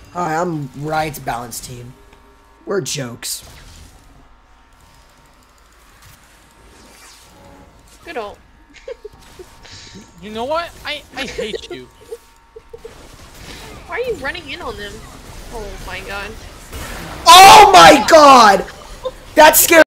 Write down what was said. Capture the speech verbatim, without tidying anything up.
Hi, I'm Riot's balance team. We're jokes. Good ult. You know what? I, I hate you. Why are you running in on them? Oh my god. Oh my god! That scared